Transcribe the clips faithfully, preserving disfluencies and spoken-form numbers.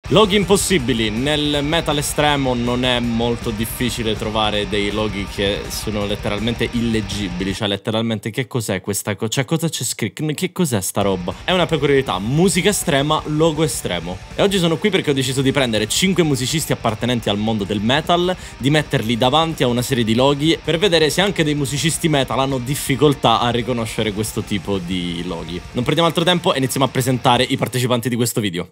Loghi impossibili. Nel metal estremo non è molto difficile trovare dei loghi che sono letteralmente illeggibili. Cioè letteralmente che cos'è questa cosa? Cioè cosa c'è scritto? Che cos'è sta roba? È una peculiarità. Musica estrema, logo estremo. E oggi sono qui perché ho deciso di prendere cinque musicisti appartenenti al mondo del metal, di metterli davanti a una serie di loghi per vedere se anche dei musicisti metal hanno difficoltà a riconoscere questo tipo di loghi. Non perdiamo altro tempo e iniziamo a presentare i partecipanti di questo video.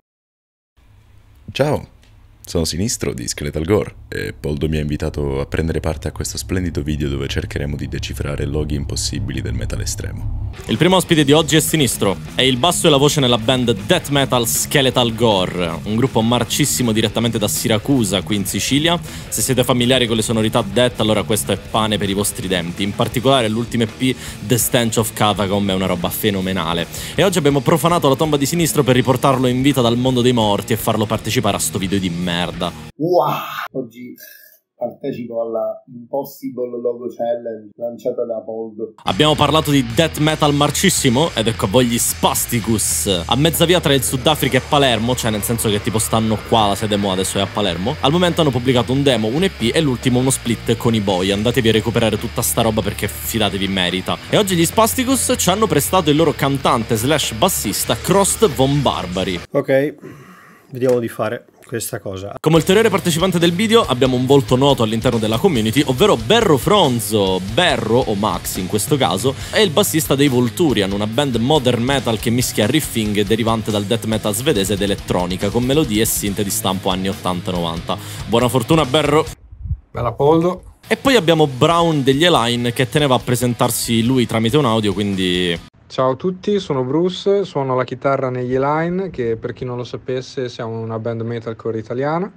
Ciao, sono Sinistro di Skeletal Gore e Poldo mi ha invitato a prendere parte a questo splendido video dove cercheremo di decifrare loghi impossibili del metal estremo. Il primo ospite di oggi è Sinistro, è il basso e la voce nella band death metal Skeletal Gore, un gruppo marcissimo direttamente da Siracusa, qui in Sicilia. Se siete familiari con le sonorità death, allora questo è pane per i vostri denti. In particolare l'ultimo E P, The Stench of Catacomb, è una roba fenomenale. E oggi abbiamo profanato la tomba di Sinistro per riportarlo in vita dal mondo dei morti e farlo partecipare a sto video di merda. Wow! Oggi partecipo alla Impossible Logo Challenge lanciata da Poldo. Abbiamo parlato di death metal marcissimo ed ecco a voi gli Spasticus. A mezza via tra il Sudafrica e Palermo, cioè nel senso che tipo stanno qua, la sede mo adesso è a Palermo. Al momento hanno pubblicato un demo, un E P e l'ultimo uno split con i boy. Andatevi a recuperare tutta sta roba perché fidatevi merita. E oggi gli Spasticus ci hanno prestato il loro cantante slash bassista Crost von Barbary. Ok, vediamo di fare questa cosa. Come ulteriore partecipante del video abbiamo un volto noto all'interno della community, ovvero Berro Fronzo. Berro, o Max in questo caso, è il bassista dei Volturian, una band modern metal che mischia riffing derivante dal death metal svedese ed elettronica, con melodie e synth di stampo anni ottanta novanta. Buona fortuna Berro! Bella Poldo! E poi abbiamo Brown degli Eline che teneva a presentarsi lui tramite un audio, quindi... Ciao a tutti, sono Bruce, suono la chitarra negli Eline, che per chi non lo sapesse siamo una band metalcore italiana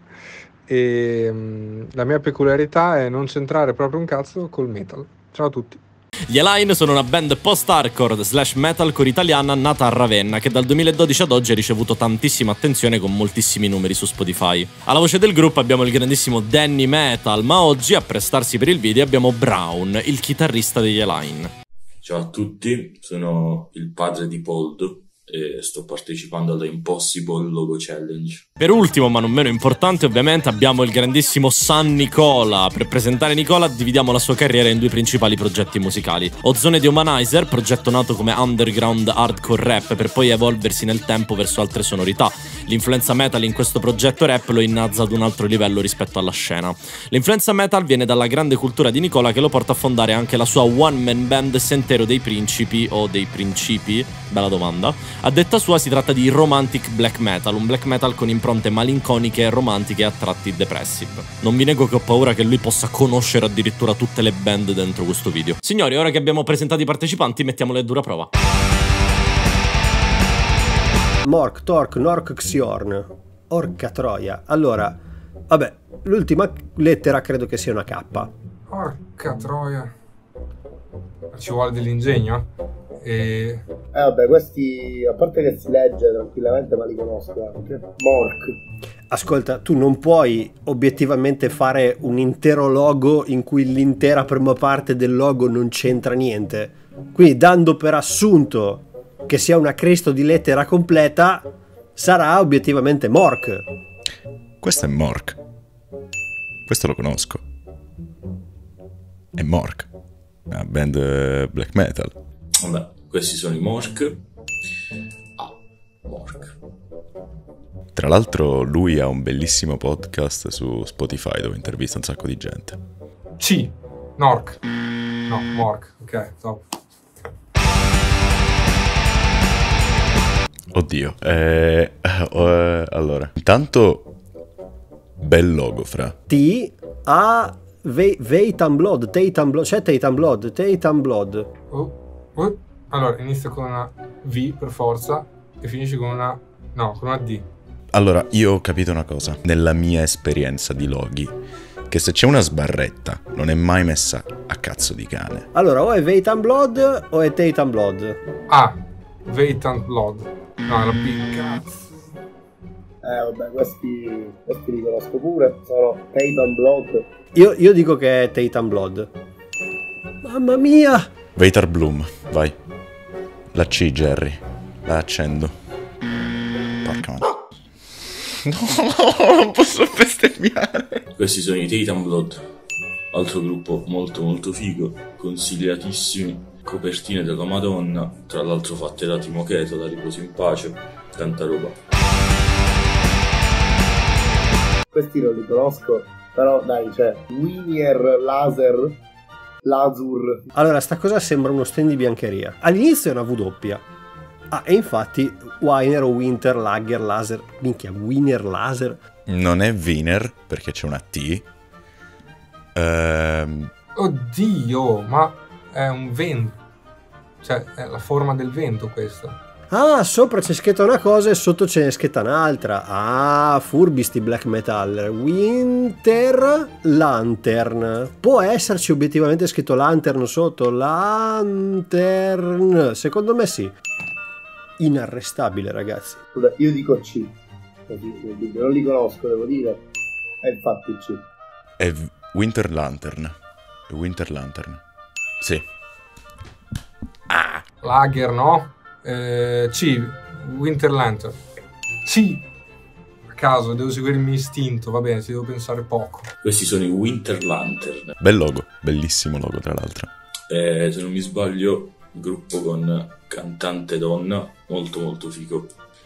e um, la mia peculiarità è non centrare proprio un cazzo col metal. Ciao a tutti. Gli Eline sono una band post-hardcore slash metalcore italiana nata a Ravenna che dal duemiladodici ad oggi ha ricevuto tantissima attenzione con moltissimi numeri su Spotify. Alla voce del gruppo abbiamo il grandissimo Danny Metal, ma oggi a prestarsi per il video abbiamo Brown, il chitarrista degli Eline. Ciao a tutti, sono il padre di Poldo e sto partecipando alla Impossible Logo Challenge. Per ultimo, ma non meno importante, ovviamente abbiamo il grandissimo San Nicola. Per presentare Nicola dividiamo la sua carriera in due principali progetti musicali. Ozone di Humanizer, progetto nato come underground hardcore rap per poi evolversi nel tempo verso altre sonorità. L'influenza metal in questo progetto rap lo innalza ad un altro livello rispetto alla scena. L'influenza metal viene dalla grande cultura di Nicola che lo porta a fondare anche la sua one man band Sentiero dei Principi o dei Principi, bella domanda. A detta sua si tratta di romantic black metal, un black metal con impronte malinconiche e romantiche a tratti depressive. Non vi nego che ho paura che lui possa conoscere addirittura tutte le band dentro questo video. Signori, ora che abbiamo presentato i partecipanti, mettiamole a dura prova. Mork, Tork, Nork, Xiorn. Orca troia. Allora, vabbè, l'ultima lettera credo che sia una K. Porca troia. Ci vuole dell'ingegno? E... Eh vabbè, questi, a parte che si legge tranquillamente, ma li conosco anche. Mork. Ascolta, tu non puoi obiettivamente fare un intero logo in cui l'intera prima parte del logo non c'entra niente. Quindi, dando per assunto che sia una cristo di lettera completa, sarà obiettivamente Mork. Questo è Mork. Questo lo conosco. È Mork, una band black metal. Vabbè, questi sono i Mork. Ah, Mork. Tra l'altro lui ha un bellissimo podcast su Spotify dove intervista un sacco di gente. C. Nork. No, Mork. Ok, top. Oddio, eh, eh, allora, intanto bel logo fra T A Veitan Blood, Teitan Blood, c'è Teitan Blood, Teitan Blood. Oh, oh. Allora, inizia con una V per forza e finisce con una... no, con una D. Allora, io ho capito una cosa, nella mia esperienza di loghi, che se c'è una sbarretta non è mai messa a cazzo di cane. Allora, o è Veitan Blood o è Teitan Blood. Ah, Veitan Blood. No, era B, cazzo. Eh vabbè, questi, questi li conosco pure, sono Teitan Blood. Io, io dico che è Teitan Blood. Mamma mia! Veitar Bloom, vai. La C, Jerry. La accendo. Porca madre. No, non posso bestemmiare. Questi sono i Titan Blood, altro gruppo molto molto figo, consigliatissimi, copertine della Madonna, tra l'altro fatte da Timo Cheto, da riposo in pace, tanta roba. Questi non li conosco, però dai, c'è Winier Laser, Lazur. Allora, sta cosa sembra uno stand di biancheria. All'inizio è una W. Ah, e infatti Winer o Winter, Lager, Laser. Minchia, Wiener Laser. Non è Wiener, perché c'è una T. Ehm... Oddio, ma è un vento. Cioè, è la forma del vento questa. Ah, sopra c'è scritta una cosa e sotto ce n'è scritta un'altra. Ah, furbi sti black metal. Winter Lantern. Può esserci obiettivamente scritto Lantern sotto. Lantern. Secondo me sì. Inarrestabile, ragazzi. Scusa, io dico C. Così, non li conosco, devo dire. E infatti C. È Winter Lantern. Winter Lantern. Sì. Ah. Lager, no? Eh, C. Winter Lantern. C. A caso, devo seguire il mio istinto, va bene, ci devo pensare poco. Questi sono i Winter Lantern. Bel logo, bellissimo logo tra l'altro. Eh, se non mi sbaglio, gruppo con cantante donna, molto molto figo.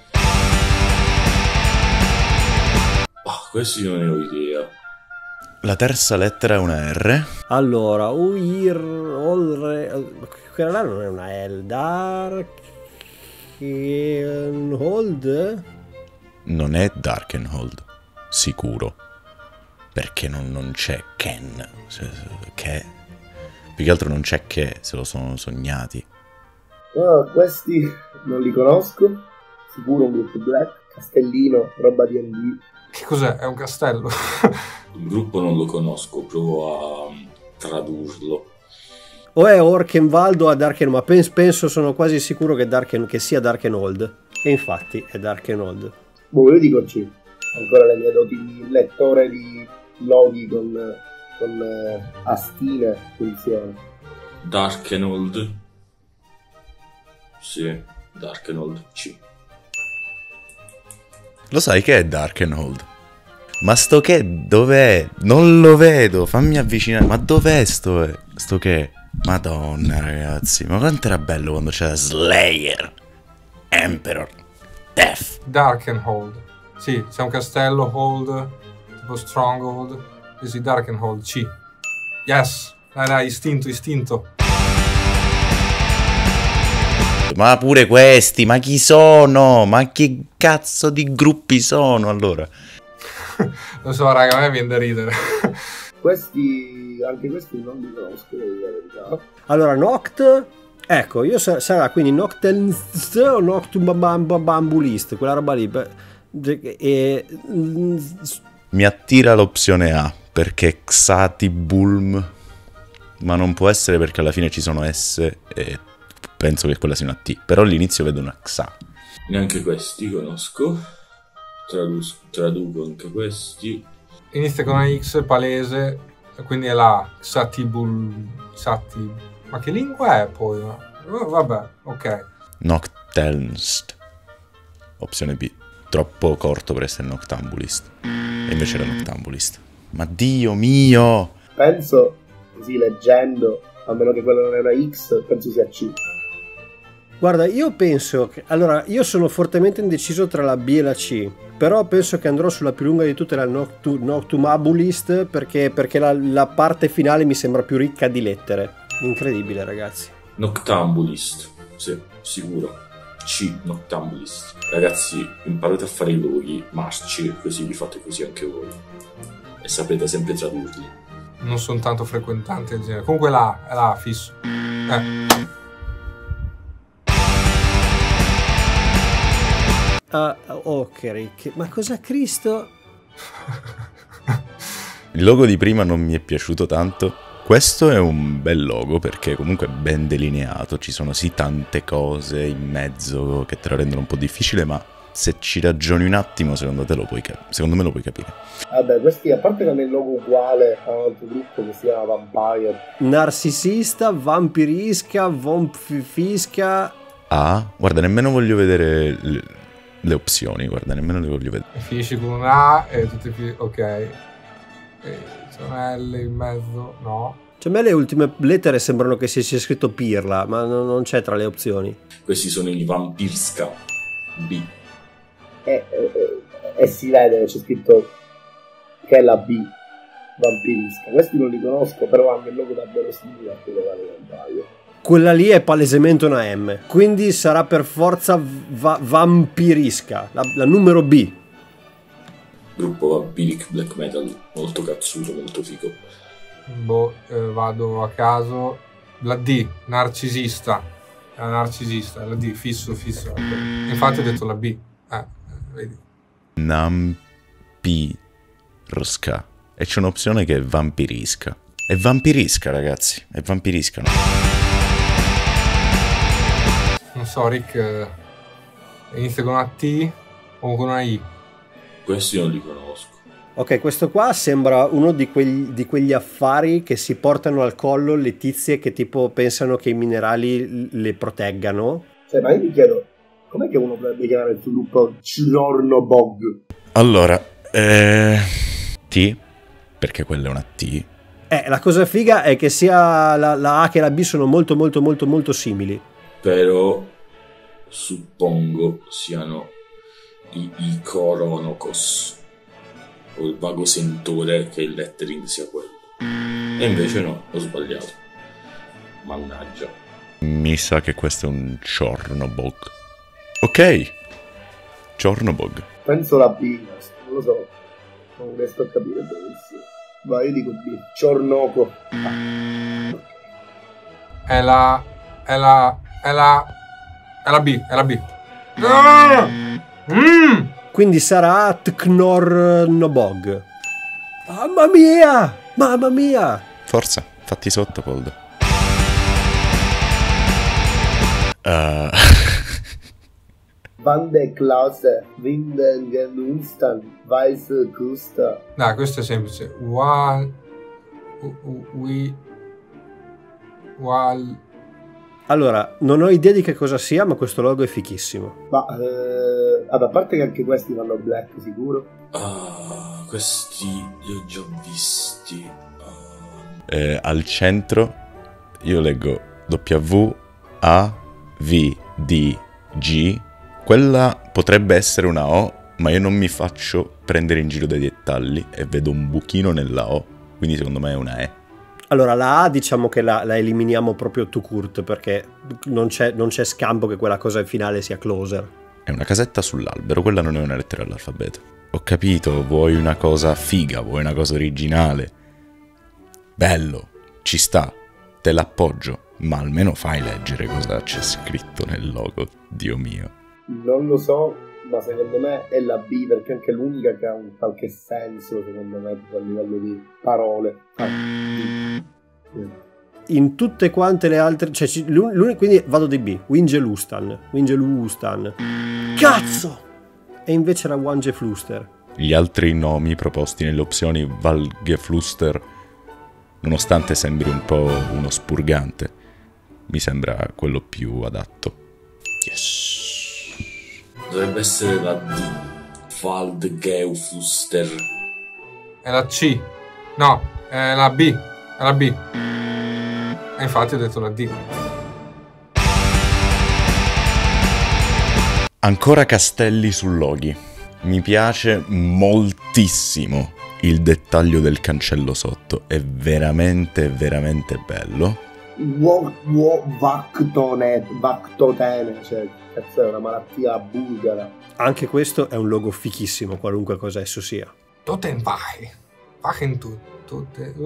Ah, questi non ne ho idea. La terza lettera è una R. Allora, Uir, Olre, quella là non è una L. Dark Hold? Non è Darkenhold, sicuro. Perché non, non c'è Ken. Che. Più che altro non c'è che, se lo sono sognati. Oh, questi non li conosco. Sicuro un gruppo black. Castellino, roba D and D. Che cos'è? È un castello? Il gruppo non lo conosco, provo a tradurlo. O è Orkenvaldo a Darken, ma penso, penso, sono quasi sicuro che, Darken, che sia Darkenhold. E infatti è Darkenhold. Boh, io dico C. Ancora le mie doti di lettore di loghi con, con eh, astine funziona. Darkenhold. Sì, Darkenhold C. Lo sai che è Darkenhold? Ma sto che dov'è? Non lo vedo, fammi avvicinare. Ma dov'è sto, sto che? Madonna ragazzi, ma quanto era bello quando c'era Slayer, Emperor, Death. Darkenhold. Sì, c'è un castello, hold, tipo Stronghold. Sì, sì, Darkenhold, C. Yes, dai dai, istinto, istinto. Ma pure questi, ma chi sono? Ma che cazzo di gruppi sono allora? Lo so raga, a me viene da ridere. Questi, anche questi non li conosco, devo dire la verità. Allora, Noct, ecco, io sa- sarà quindi Noctelnst o Noctumbambulist, quella roba lì. E... Mi attira l'opzione A, perché Xatibulm, ma non può essere perché alla fine ci sono S e penso che quella sia una T, però all'inizio vedo una Xa. Neanche questi conosco. Tradus- traduco anche questi. Inizia con una X palese, quindi è la Xatibul... Xati... Ma che lingua è poi? Oh, vabbè, ok. Noctelnst. Opzione B. Troppo corto per essere Noctambulist. E invece era Noctambulist. Ma Dio mio! Penso, così leggendo, a meno che quella non è una X, penso sia C. Guarda, io penso che... Allora, io sono fortemente indeciso tra la B e la C, però penso che andrò sulla più lunga di tutte, la Noctu- Noctumabulist, perché, perché la, la parte finale mi sembra più ricca di lettere. Incredibile, ragazzi. Noctambulist, sì, sicuro. C, Noctambulist. Ragazzi, imparate a fare i loghi, marci, così vi fate così anche voi. E saprete sempre tradurli. Non sono tanto frequentante del genere. Comunque là, è là, fisso. Eh. Ah, ok, che... ma cosa Cristo? Il logo di prima non mi è piaciuto tanto. Questo è un bel logo perché comunque è ben delineato, ci sono sì tante cose in mezzo che te lo rendono un po' difficile, ma se ci ragioni un attimo secondo te lo puoi cap- secondo me lo puoi capire. Vabbè, questi a parte che hanno il logo uguale a un altro gruppo che si chiama Vampire. Narcisista, vampirisca, vompfisca. Ah, guarda, nemmeno voglio vedere l- le opzioni, guarda, nemmeno le voglio vedere. Finisci con una A e tutti fi- ok. E c'è una L in mezzo, no. Cioè, a me le ultime lettere sembrano che sia, sia scritto Pirla, ma non, non c'è tra le opzioni. Questi sono i Vampirska B. E, e, e si vede, c'è scritto che è la B, Vampirisca. Questi non li conosco, però hanno il logo davvero simile a quello che sbaglio. Quella lì è palesemente una M, quindi sarà per forza va- Vampirisca, la, la numero B. Gruppo Vampiric Black Metal, molto cazzuto, molto figo. Boh, eh, vado a caso. La D, narcisista. È una narcisista, è la D, fisso, fisso. Infatti ho detto la B. Eh, vedi. Nampirsca. E c'è un'opzione che è Vampirisca. È Vampirisca, ragazzi. È Vampirisca, no? Non so, Rick, eh, inizia con una T o con una I? Questi non li conosco. Ok, questo qua sembra uno di, quegli, di quegli affari che si portano al collo le tizie che tipo pensano che i minerali le proteggano. Cioè, ma io mi chiedo, com'è che uno potrebbe chiamare il suo gruppo Chornobog? Allora, eh, T, perché quella è una T. Eh, la cosa figa è che sia la, la A che la B sono molto molto molto molto simili. Però suppongo siano i, i Koronokos, o il vago sentore che il lettering sia quello. E invece no, ho sbagliato. Mannaggia. Mi sa che questo è un Chornobog. Ok, Chornobog. Penso la B, non lo so, non riesco a capire benissimo. Ma io dico B, Chornoco. È la... è la... è la... è la B, è la B. Ah! Mm! Quindi sarà Tknornobog. Mamma mia! Mamma mia! Forza, fatti sotto, Poldo. Uh, Van de Klause, Windengenustan, Weiss Kusta. Dai, questo è semplice. Wal... We... Wal... Allora, non ho idea di che cosa sia, ma questo logo è fichissimo. Ma, eh, vabbè, a parte che anche questi vanno black sicuro. Ah, questi li ho già visti. Ah. eh, al centro io leggo W A V D G. Quella potrebbe essere una O, ma io non mi faccio prendere in giro dai dettagli e vedo un buchino nella O, quindi secondo me è una E. Allora, la A diciamo che la, la eliminiamo proprio tout court, perché non c'è, non c'è scampo che quella cosa finale sia closer. È una casetta sull'albero, quella non è una lettera all'alfabeto. Ho capito, vuoi una cosa figa, vuoi una cosa originale. Bello, ci sta, te l'appoggio, ma almeno fai leggere cosa c'è scritto nel logo, Dio mio. Non lo so, ma secondo me è la B, perché anche è l'unica che ha un qualche senso, secondo me, a livello di parole. Ah, sì. In tutte quante le altre, cioè l'unico, quindi vado di B, Wingelustan, Wingelustan. Cazzo! E invece era Wangefluster. Gli altri nomi proposti nelle opzioni Valgefluster, nonostante sembri un po' uno spurgante, mi sembra quello più adatto. Yes. Dovrebbe essere la D. Waldgeufluster. È la C. No, è la B. È la B. E infatti ho detto la D. Ancora castelli su loghi. Mi piace moltissimo il dettaglio del cancello sotto. È veramente, veramente bello. Wo, wo, Vactone, Vactotene, cioè, cazzo, è una malattia bulgara. Anche questo è un logo fichissimo, qualunque cosa esso sia. Totenbach. Wachen tu. Tutte.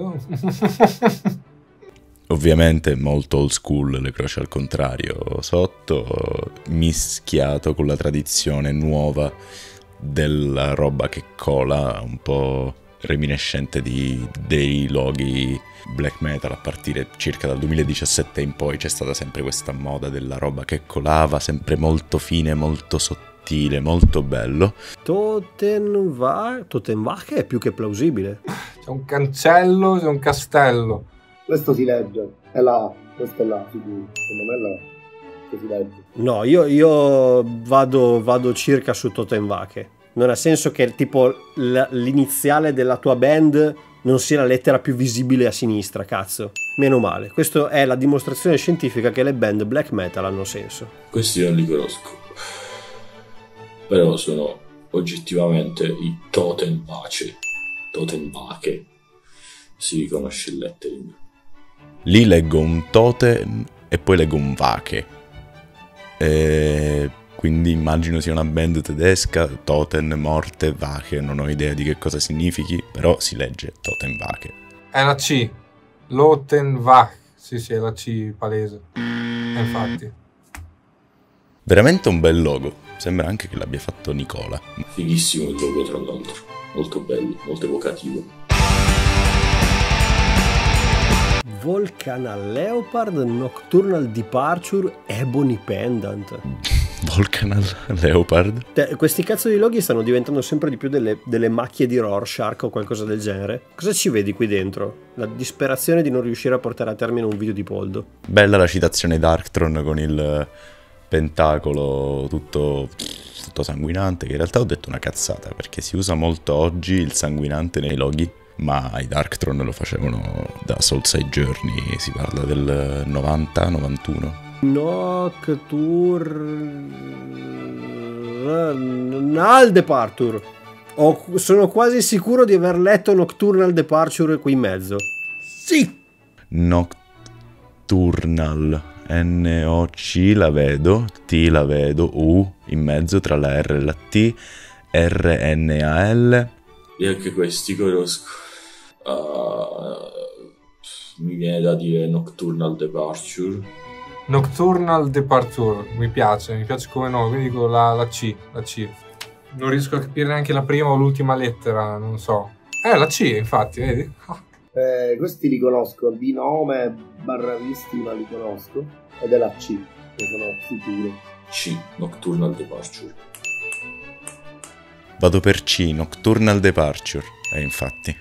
Ovviamente molto old school, le croci al contrario sotto, mischiato con la tradizione nuova della roba che cola, un po' reminiscente di, dei loghi black metal. A partire circa dal duemiladiciassette in poi c'è stata sempre questa moda della roba che colava, sempre molto fine, molto sottile, molto bello. Totenbach, Totenbach è più che plausibile. C'è un cancello, c'è un castello. Questo si legge, è la A, questa è la A, sicuro, secondo me è la A. che si legge. No, io, io vado, vado circa su Totenvake. Non ha senso che tipo l- l'iniziale della tua band non sia la lettera più visibile a sinistra, cazzo. Meno male. Questa è la dimostrazione scientifica che le band black metal hanno senso. Questi non li conosco. Però sono oggettivamente i Totenvake. Totenvake. Si riconosce il lettering. Lì leggo un totem e poi leggo un vake. E quindi immagino sia una band tedesca, Toten, morte, vake. Non ho idea di che cosa significhi, però si legge Totenvake. È la C. Lotenvach. Sì, sì, è la C palese. E infatti. Veramente un bel logo. Sembra anche che l'abbia fatto Nicola. Fighissimo il logo, tra l'altro. Molto bello, molto evocativo. Volcanal Leopard Nocturnal Departure Ebony Pendant. Volcanal Leopard? Te, questi cazzo di loghi stanno diventando sempre di più delle, delle macchie di Rorschach o qualcosa del genere. Cosa ci vedi qui dentro? La disperazione di non riuscire a portare a termine un video di Poldo. Bella la citazione Darktron con il pentacolo tutto, tutto sanguinante, che in realtà ho detto una cazzata, perché si usa molto oggi il sanguinante nei loghi, ma i Darktron lo facevano da Soulside Journey, si parla del novanta novantuno. Nocturnal Departure. Ho, sono quasi sicuro di aver letto Nocturnal Departure qui in mezzo. Sì! Nocturnal, N O C la vedo, T la vedo, U in mezzo tra la R e la T, R N A L. E anche questi conosco. Uh, mi viene da dire Nocturnal Departure. Nocturnal Departure, mi piace, mi piace come nome, quindi dico la, la C, la C. Non riesco a capire neanche la prima o l'ultima lettera, non so. Eh, la C, infatti, vedi? Eh, questi li conosco, di nome barra visti, ma li conosco. Ed è la C, ne sono sicuro. C, Nocturnal Departure. Vado per C, Nocturnal Departure. E eh, infatti.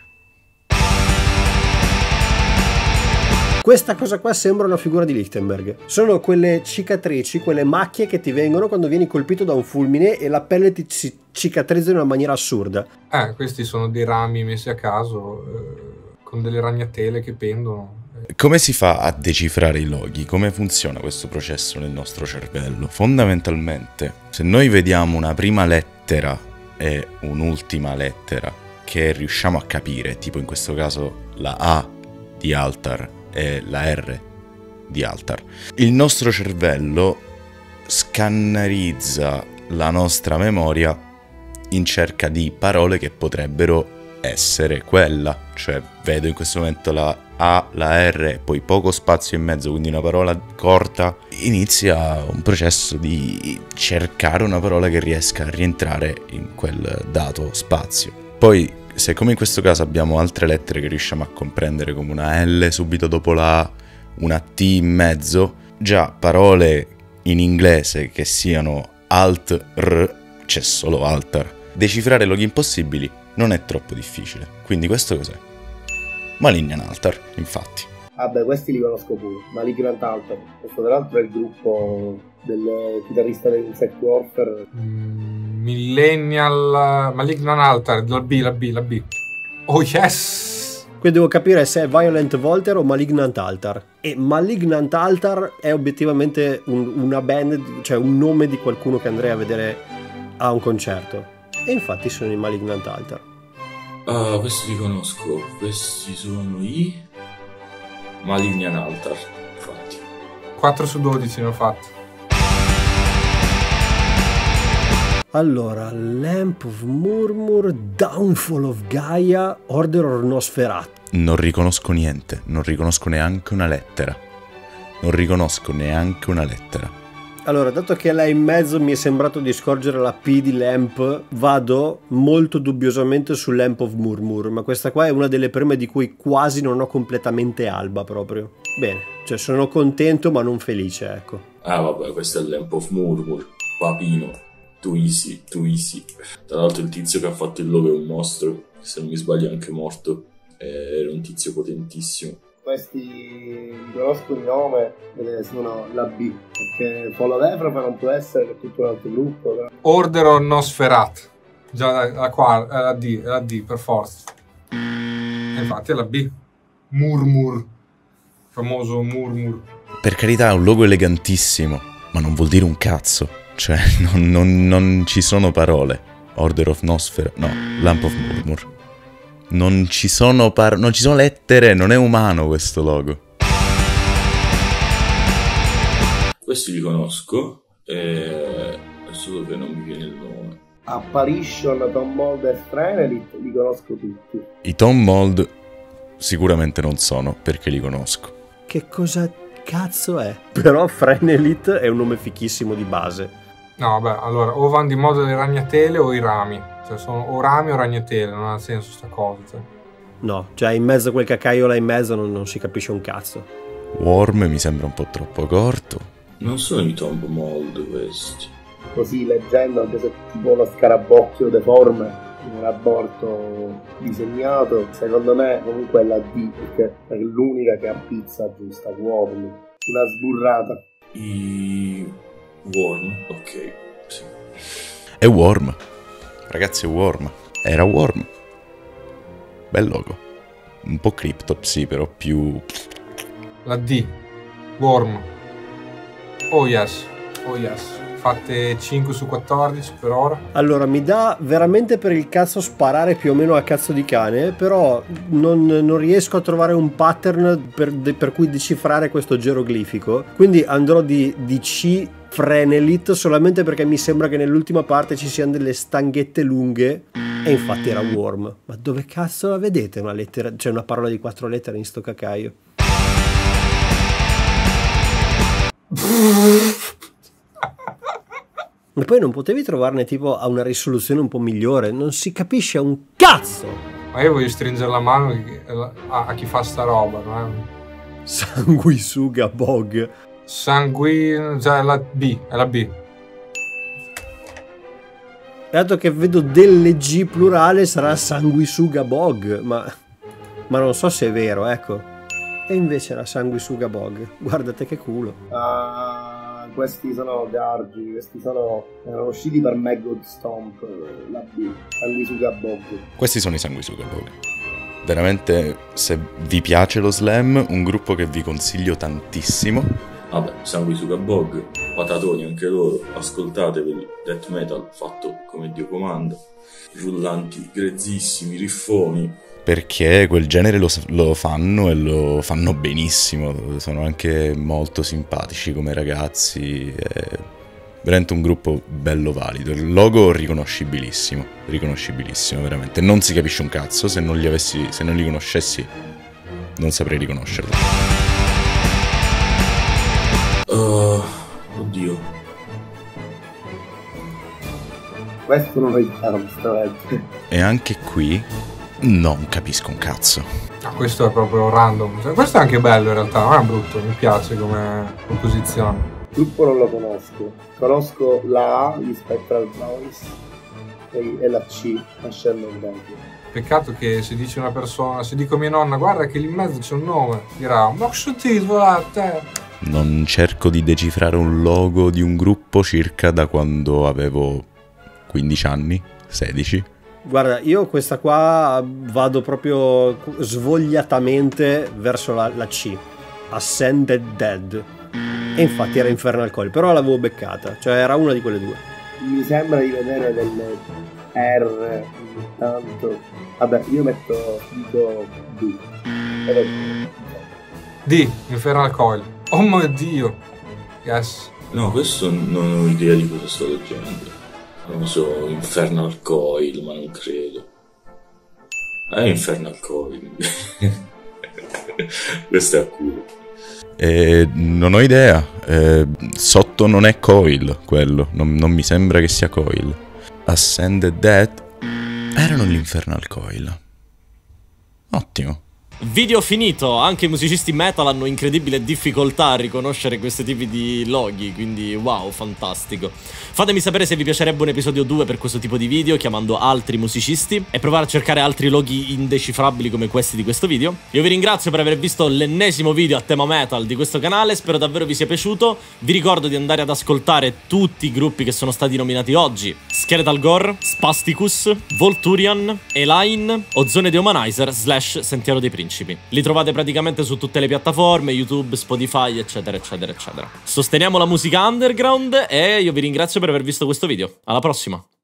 Questa cosa qua sembra una figura di Lichtenberg. Sono quelle cicatrici, quelle macchie che ti vengono quando vieni colpito da un fulmine e la pelle ti ci- cicatrizza in una maniera assurda. Eh, questi sono dei rami messi a caso, eh, con delle ragnatele che pendono. Come si fa a decifrare i loghi? Come funziona questo processo nel nostro cervello? Fondamentalmente, se noi vediamo una prima lettera e un'ultima lettera che riusciamo a capire, tipo in questo caso la A di Altar e la R di Altar, il nostro cervello scannerizza la nostra memoria in cerca di parole che potrebbero essere quella. Cioè vedo in questo momento la A, la R e poi poco spazio in mezzo, quindi una parola corta. Inizia un processo di cercare una parola che riesca a rientrare in quel dato spazio. Poi, se come in questo caso abbiamo altre lettere che riusciamo a comprendere, come una L subito dopo la A, una T in mezzo, già parole in inglese che siano alt r, c'è solo altar. Decifrare loghi impossibili non è troppo difficile. Quindi questo cos'è? Malignant Altar, infatti. Vabbè, questi li conosco pure. Malignant Altar. Questo tra l'altro è il gruppo del chitarrista dell'Insect Warfare. Mm, Millennial Malignant Altar, la B, la B, la B. Oh yes! Qui devo capire se è Violent Volter o Malignant Altar. E Malignant Altar è obiettivamente un, una band, cioè un nome di qualcuno che andrei a vedere a un concerto. E infatti sono i Malignant Altar. Ah, questi li conosco. Questi sono i Malignant Altar, infatti. quattro su dodici ne ho fatti. Allora, Lamp of Murmur, Downfall of Gaia, Order of Nosferatu. Non riconosco niente, non riconosco neanche una lettera. Non riconosco neanche una lettera. Allora, dato che là in mezzo mi è sembrato di scorgere la P di Lamp, vado molto dubbiosamente su Lamp of Murmur, ma questa qua è una delle prime di cui quasi non ho completamente alba proprio. Bene, cioè sono contento ma non felice, ecco. Ah vabbè, questo è il Lamp of Murmur, papino, too easy, too easy. Tra l'altro il tizio che ha fatto il logo è un mostro, se non mi sbaglio è anche morto, era un tizio potentissimo. questi li conosco di nome ed sono la B, perché Follow Efrafa non può essere che tutto un altro gruppo. Però. Order of Nosferat. Già la, la, qua, è la D, è la D per forza. E infatti è la B. Murmur. Famoso Murmur. Per carità, è un logo elegantissimo, ma non vuol dire un cazzo. Cioè, non, non, non ci sono parole. Order of Nosferat, no, Lamp of Murmur. Non ci sono par- non ci sono lettere, non è umano questo logo. Questi li conosco, eh, è solo che non mi viene il nome. Apparition, Tom Mold e Frenelit li conosco tutti. I Tom Mold sicuramente non sono, perché li conosco. Che cosa cazzo è? Però Frenelit è un nome fichissimo di base. No, vabbè, allora, o vanno di moda le ragnatele o i rami. Cioè, sono o rami o ragnatele, non ha senso sta cosa. Cioè. No, cioè in mezzo a quel caccaio là in mezzo non, non si capisce un cazzo. Worm mi sembra un po' troppo corto. Non sono i Tomb Mold questi. Così leggendo, anche se tipo uno scarabocchio deforme, un aborto disegnato, secondo me comunque è la D, perché è l'unica che ha pizza giusta, Worm. Una sburrata. I... Worm, ok, sì. È Worm. Ragazzi, è Worm. Era Worm. Bel logo. Un po' Cryptopsy, però più... La D. Worm. Oh yes. Oh yes. Fatte cinque su quattordici per ora. Allora, mi dà veramente per il cazzo sparare più o meno a cazzo di cane, però non, non riesco a trovare un pattern per, per cui decifrare questo geroglifico. Quindi andrò di, di C Frenelit solamente perché mi sembra che nell'ultima parte ci siano delle stanghette lunghe e infatti era Worm. Ma dove cazzo la vedete una lettera, cioè una parola di quattro lettere in sto caccaio? E poi non potevi trovarne tipo a una risoluzione un po' migliore? Non si capisce un cazzo! Ma io voglio stringere la mano a, a chi fa sta roba, no? Sanguisuga Bog. Sangui... cioè la B, è la B. Dato che vedo delle G plurale sarà Sanguisuga Bog, ma... ma non so se è vero, ecco. E invece era Sanguisuga Bog. Guardate che culo. Uh, questi sono Gargi, questi sono... erano usciti per Maggot Stomp, la B, Sanguisuga Bog. Questi sono i Sanguisuga Bog. Veramente, se vi piace lo slam, un gruppo che vi consiglio tantissimo. Vabbè, Sanguisuga Bog, patatoni anche loro, ascoltatevi, death metal fatto come Dio comanda, rullanti, grezzissimi, riffoni. Perché quel genere lo, lo fanno e lo fanno benissimo, sono anche molto simpatici come ragazzi, è veramente un gruppo bello valido, il logo riconoscibilissimo, riconoscibilissimo veramente, non si capisce un cazzo, se non li avessi, se non li conoscessi non saprei riconoscerlo. Uh, oddio. Questo non è chiaro, onestamente. E anche qui non capisco un cazzo. Ah, questo è proprio random. Cioè, questo è anche bello in realtà, non è brutto, mi piace come composizione. Il gruppo non lo conosco. Conosco la A, gli Spectral Noise, e, e la C, la Shannon Bank. Peccato che se dice una persona, se dico a mia nonna, guarda che lì in mezzo c'è un nome, dirà, ma che ti te? Non cerco di decifrare un logo di un gruppo circa da quando avevo quindici anni, sedici. Guarda, io questa qua vado proprio svogliatamente verso la, la C, Ascended Dead. E infatti era Infernal Coil, però l'avevo beccata, cioè era una di quelle due. Mi sembra di vedere delle R ogni tanto. Vabbè, io metto dico D. D, Infernal Coil. Oh mio Dio. Yes. No, questo non ho idea di cosa sto leggendo. Non so, Infernal Coil, ma non credo. È Infernal Coil. Questo è a culo. Eh, non ho idea. Eh, sotto non è Coil quello. Non, non mi sembra che sia Coil. Ascended Death erano l'Infernal Coil. Ottimo. Video finito, anche i musicisti metal hanno incredibile difficoltà a riconoscere questi tipi di loghi, quindi wow, fantastico. Fatemi sapere se vi piacerebbe un episodio due per questo tipo di video, chiamando altri musicisti e provare a cercare altri loghi indecifrabili come questi di questo video. Io vi ringrazio per aver visto l'ennesimo video a tema metal di questo canale, spero davvero vi sia piaciuto. Vi ricordo di andare ad ascoltare tutti i gruppi che sono stati nominati oggi: Skeletal Gore, Spasticus, Volturion, Elaine, Ozone Dehumanizer slash Sentiero dei Principi. Li trovate praticamente su tutte le piattaforme, YouTube, Spotify, eccetera, eccetera, eccetera. Sosteniamo la musica underground e io vi ringrazio per aver visto questo video. Alla prossima!